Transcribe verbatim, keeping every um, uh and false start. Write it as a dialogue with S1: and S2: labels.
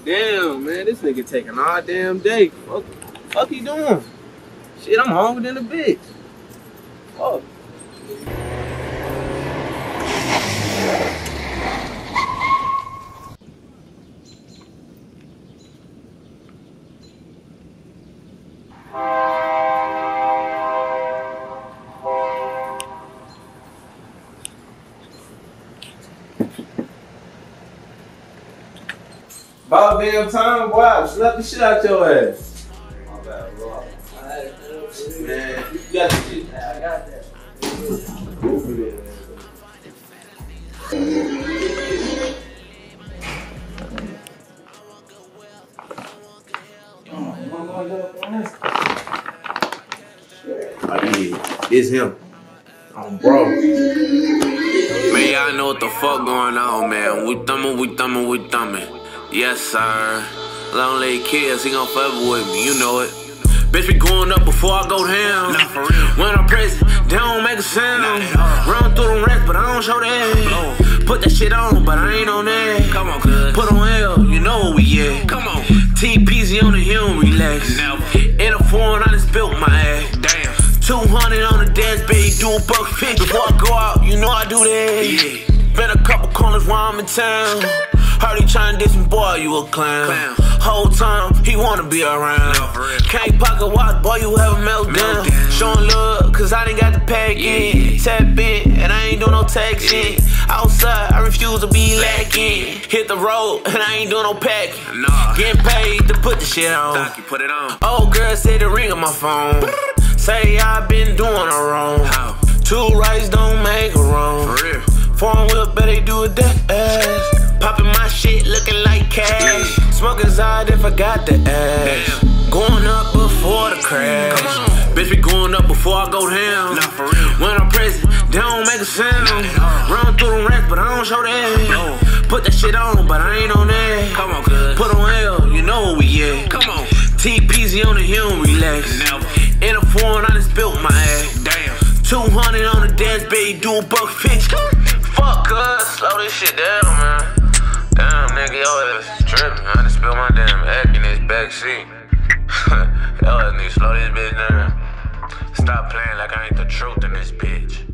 S1: Damn, man, this nigga taking all damn day. Fuck, fuck he doing? Shit, I'm hungry than a bitch. Fuck. About damn time, boy, I slapped the shit out your ass. My bad, bro. Man, you got the shit. Yeah, I got that. Go for that, man. Oh, it's him. I'm bro.
S2: Man, y'all know what the fuck going on, man. We thumbin', we thumbin', we thumbin'. Yes, sir. Long leg kids, he gon' forever with me, you know it. Bitch be going up before I go down. Nah, for real. When I'm present, they don't make a sound. Nah, run through them rats, but I don't show that. Put that shit on, but I ain't on that. Come on, cuz. Put on L, you know where we at. Come on. T P Z on the hill, relax. Never. In a foreign, I just built my ass. Damn. two hundred on the dance, baby, do a buck fifty. Before I go out, you know I do that. Yeah. Been a couple corners while I'm in town. Heard he tryna diss me, boy, you a clown. clown. Whole time, he wanna be around. No, can't pocket watch, boy, you have a meltdown. meltdown. Showing love, cause I done got the pack in. Yeah. Tap in, and I ain't doing no texting. Yeah. Outside, I refuse to be lacking. Hit the road, and I ain't doing no packing. Nah. Getting paid to put the shit on. Doc, you put it on. Old girl said the ring on my phone. Say I been doing her wrong. How? Two rights don't make a wrong. For real. Foreign whip, better do it that. Popping my shit, looking like cash. Smoking Zod if I got the ass. Damn. Going up before the crash. Bitch be going up before I go down. Nah, for real. When I'm present, they don't make a sound. Run through them rats, but I don't show that. No. Put that shit on, but I ain't on that. Come on, cuz. Put on L, you know where we at. Come on. T P Z on the hill, relax. Never. In a foreign, I just built my ass. Damn. two hundred on the dance, baby, do a buck fifty. Fuck, cuz. Slow this shit down, man. Damn, nigga, yo ass is trippin'. I just spilled my damn egg in this back seat. Yo ass need to slow this bitch down. Stop playing like I ain't the truth in this bitch.